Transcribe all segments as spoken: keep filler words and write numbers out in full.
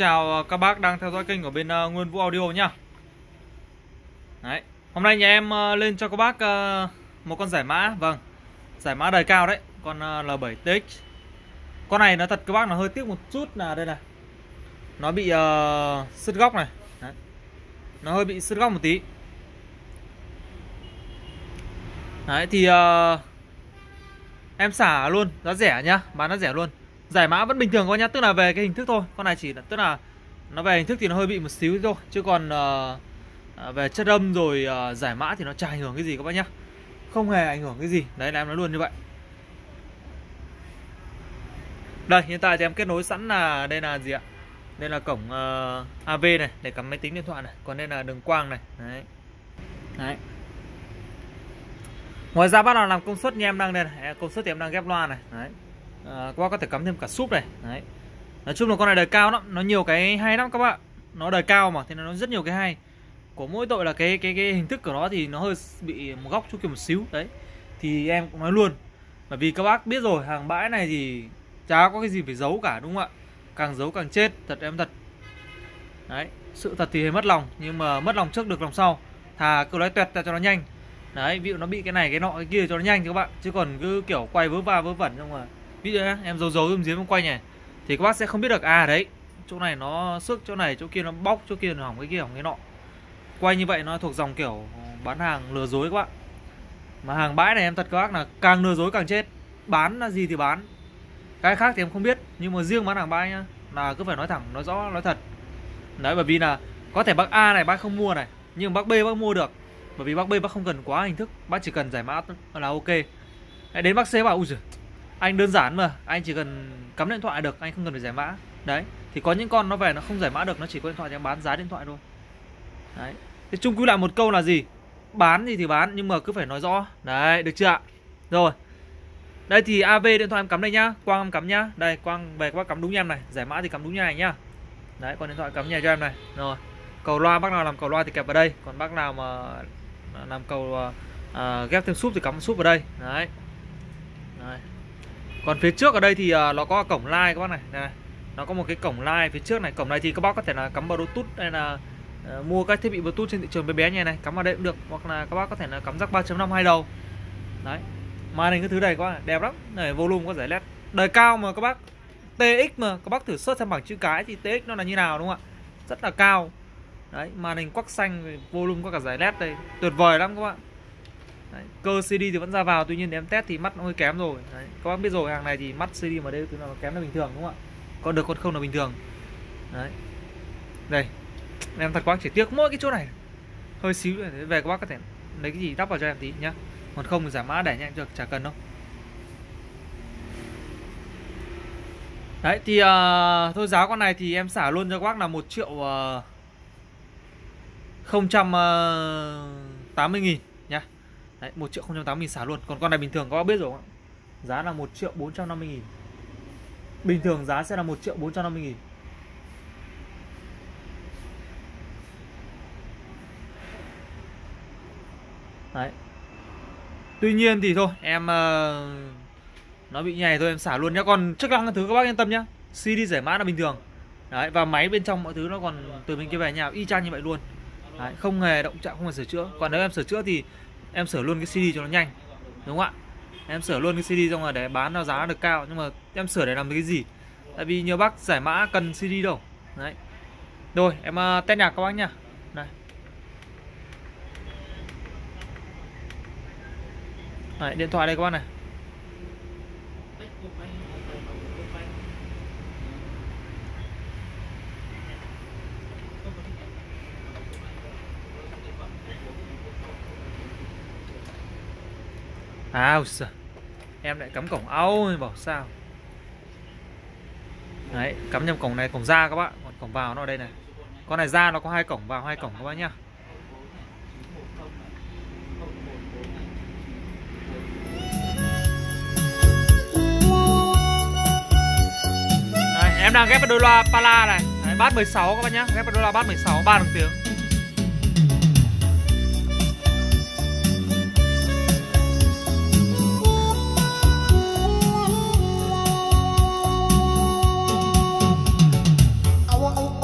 Chào các bác đang theo dõi kênh của bên uh, Nguyên Vũ Audio nhá. Đấy, hôm nay nhà em uh, lên cho các bác uh, một con giải mã, vâng, giải mã đời cao đấy, con uh, L bảy T X. Con này nó thật các bác là hơi tiếc một chút là đây này, nó bị uh, sứt góc này, đấy. Nó hơi bị sứt góc một tí. Đấy thì uh, em xả luôn, giá rẻ nhá, bán giá rẻ luôn. Giải mã vẫn bình thường các bác nhá, tức là về cái hình thức thôi. Con này chỉ là tức là nó về hình thức thì nó hơi bị một xíu thôi, chứ còn uh, về chất âm rồi uh, giải mã thì nó chả ảnh hưởng cái gì các bác nhá, không hề ảnh hưởng cái gì. Đấy là em nói luôn như vậy. Đây hiện tại thì em kết nối sẵn là đây là gì ạ? Đây là cổng uh, a vê này để cắm máy tính điện thoại này, còn đây là đường quang này. Đấy. Đấy. Ngoài ra bắt đầu làm công suất như em đang đây này, công suất thì em đang ghép loa này. Đấy. À, các bác có thể cắm thêm cả súp này. Đấy. Nói chung là con này đời cao lắm, nó nhiều cái hay lắm các bạn. Nó đời cao mà thì nó rất nhiều cái hay. Của mỗi tội là cái cái cái hình thức của nó thì nó hơi bị một góc chu kỳ một xíu đấy. Thì em cũng nói luôn, bởi vì các bác biết rồi, hàng bãi này thì chả có cái gì phải giấu cả, đúng không ạ? Càng giấu càng chết, thật em thật. Đấy, sự thật thì mất lòng, nhưng mà mất lòng trước được lòng sau. Thà cứ nói tuẹt ra cho nó nhanh. Đấy, ví dụ nó bị cái này cái nọ cái kia cho nó nhanh các bạn, chứ còn cứ kiểu quay vớ va vớ vẩn xong rồi. Ví dụ nhá, em giấu giấu trong giếng không quay nhỉ, thì các bác sẽ không biết được à đấy, chỗ này nó xước, chỗ này chỗ kia nó bóc, chỗ kia nó hỏng cái kia hỏng cái nọ. Quay như vậy nó thuộc dòng kiểu bán hàng lừa dối các bạn. Mà hàng bãi này em thật các bác là càng lừa dối càng chết. Bán là gì thì bán, cái khác thì em không biết, nhưng mà riêng bán hàng bãi nhá là cứ phải nói thẳng, nói rõ, nói thật. Đấy, bởi vì là có thể bác A này bác không mua này, nhưng bác B bác mua được. Bởi vì bác B bác không cần quá hình thức, bác chỉ cần giải mã là ok. Đến bác C bảo ui giời, anh đơn giản mà, anh chỉ cần cắm điện thoại được, anh không cần phải giải mã. Đấy, thì có những con nó về nó không giải mã được, nó chỉ có điện thoại thì em bán giá điện thoại thôi. Đấy, thì chung quy lại một câu là gì? Bán gì thì bán, nhưng mà cứ phải nói rõ. Đấy, được chưa ạ? Rồi. Đây thì a vê điện thoại em cắm đây nhá, quang em cắm nhá. Đây, quang về các bác cắm đúng em này, giải mã thì cắm đúng như này nhá. Đấy, còn điện thoại cắm nhà cho em này. Rồi. Cầu loa bác nào làm cầu loa thì kẹp vào đây, còn bác nào mà làm cầu uh, ghép thêm súp thì cắm súp vào đây. Đấy. Đấy. Còn phía trước ở đây thì uh, nó có cổng line các bác này. Đây này. Nó có một cái cổng line phía trước này. Cổng này thì các bác có thể là cắm Bluetooth hay là uh, mua các thiết bị Bluetooth trên thị trường bé bé như này, cắm vào đây cũng được, hoặc là các bác có thể là cắm jack ba chấm năm hai đầu. Đấy. Màn hình cái thứ này các bác này, đẹp lắm. Này, volume có giải led. Đời cao mà các bác. tê ích mà các bác thử search xem bảng chữ cái thì tê ích nó là như nào đúng không ạ? Rất là cao. Đấy, màn hình quắc xanh, volume có cả giải led đây, tuyệt vời lắm các bạn. Đấy, cơ xê đê thì vẫn ra vào, tuy nhiên để em test thì mắt nó hơi kém rồi. Đấy, các bác biết rồi, hàng này thì mắt xê đê mà đây thứ nào nó kém là bình thường đúng không ạ? Còn được còn không là bình thường. Đấy. Đây. Em thật quá chỉ tiếc mỗi cái chỗ này hơi xíu này, về các bác có thể lấy cái gì đắp vào cho em tí nhá. Còn không thì giải mã để nhanh được, chả cần đâu. Đấy thì uh, thôi giá con này thì em xả luôn cho các bác là một triệu uh, không trăm tám mươi nghìn nhá. Đấy, một triệu không trăm tám mươi nghìn xả luôn. Còn con này bình thường các bác biết rồi, giá là một triệu bốn trăm năm mươi nghìn. Bình thường giá sẽ là một triệu bốn trăm năm mươi nghìn. Đấy. Tuy nhiên thì thôi em uh, nó bị nhảy thôi em xả luôn nhá. Còn chức năng cái thứ các bác yên tâm nhá, xê đê giải mã là bình thường. Đấy, và máy bên trong mọi thứ nó còn từ bên kia về nhà y chang như vậy luôn. Đấy, không hề động chạm, không hề sửa chữa. Còn nếu em sửa chữa thì em sửa luôn cái xê đê cho nó nhanh, đúng không ạ? Em sửa luôn cái xê đê xong rồi để bán nó giá được cao. Nhưng mà em sửa để làm cái gì? Tại vì nhiều bác giải mã cần xê đê đâu. Đấy. Rồi em uh, test nhạc các bác nhá. Này. Đấy, điện thoại đây các bác này. À, em lại cắm cổng ao bảo sao. Đấy, cắm nhầm cổng này, cổng ra các bạn, còn cổng vào nó ở đây này. Con này ra nó có hai cổng vào, hai cổng các bác nhá. Đấy, em đang ghép vào đôi loa Pala này. Đấy, bass mười sáu các bác nhá, ghép vào đôi loa bass mười sáu, ba đồng tiếng. I want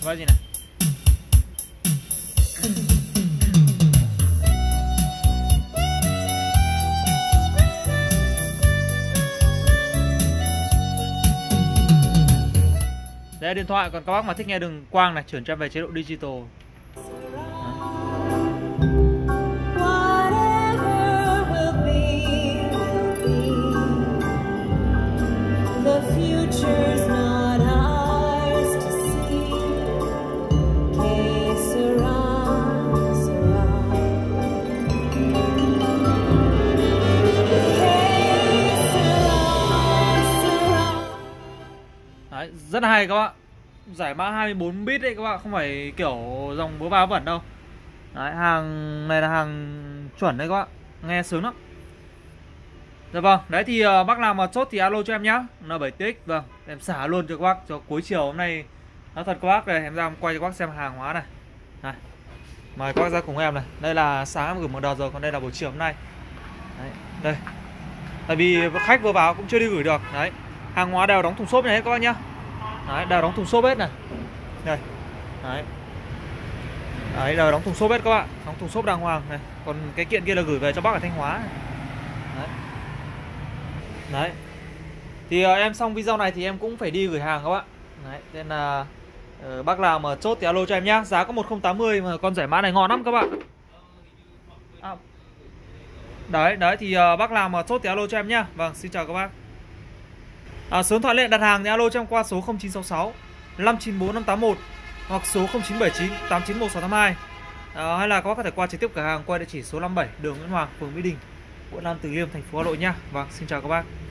Vai gì này? Đây là điện thoại, còn các bác mà thích nghe đường quang này, chuyển cho em về chế độ digital. Đấy, rất là hay các bạn. Giải mã hai mươi bốn bit đấy các bạn, không phải kiểu dòng búa ba vẩn đâu. Đấy, hàng này là hàng chuẩn đấy các bạn, nghe sướng lắm. Dạ vâng, đấy thì uh, bác nào mà chốt thì alo cho em nhá. N bảy T X, vâng, em xả luôn cho các bác cho cuối chiều hôm nay. Nói thật các bác, này em ra em quay cho các bác xem hàng hóa này. Này, mời các bác ra cùng em này. Đây là sáng em gửi một đợt rồi, còn đây là buổi chiều hôm nay. Đấy, đây. Tại vì khách vừa vào cũng chưa đi gửi được. Đấy, hàng hóa đều đóng thùng xốp này hết các bác nhá. Đấy, đều đóng thùng xốp hết này. Đây. Đấy. Đấy, đều đóng thùng xốp hết các bạn, đóng thùng xốp đàng hoàng này. Còn cái kiện kia là gửi về cho bác ở Thanh Hóa này. Đấy. Đấy. Thì uh, em xong video này thì em cũng phải đi gửi hàng các bạn. Đấy, nên là uh, bác nào mà chốt thì alo cho em nhá. Giá có một không tám mươi mà con giải mã này ngon lắm các bạn. À. Đấy, đấy thì uh, bác nào mà chốt thì alo cho em nhá. Vâng, xin chào các bác. À, số điện thoại lệnh đặt hàng thì alo cho em qua số không chín sáu sáu năm chín bốn năm tám một hoặc số không chín bảy chín tám chín một sáu tám hai. À, hay là các bác có thể qua trực tiếp cửa hàng qua địa chỉ số năm mươi bảy đường Nguyễn Hoàng, phường Mỹ Đình, quận Nam Từ Liêm, thành phố Hà Nội nhá. Vâng, xin chào các bác.